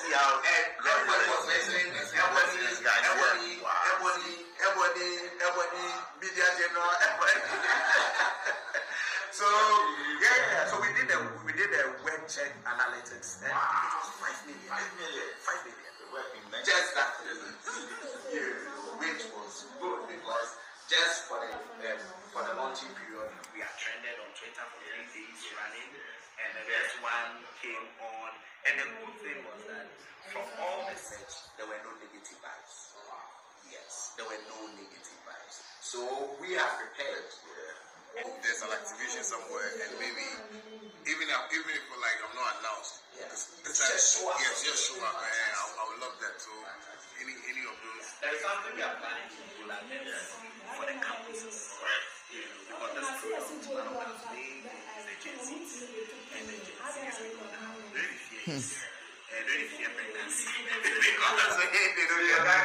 see how everybody was listening. Ebony, media general, everybody. So so we did a web check analytics, and it was 5 million. 5 million. Just that, which was good because just for the launching period, we are trended on Twitter for 3 days running, and the next one came on. And the good thing was that from all the search, there were no negative vibes. Yes, there were no negative vibes. So we are prepared. There's an activation somewhere, and maybe even if like I'm not announced, just show up. Yes, just show up, man. I would love that. So any of those. There's something we are planning to do like this for the campuses. Because this product, one of our main agencies, and the agencies are going to really fear pregnancy. Because they don't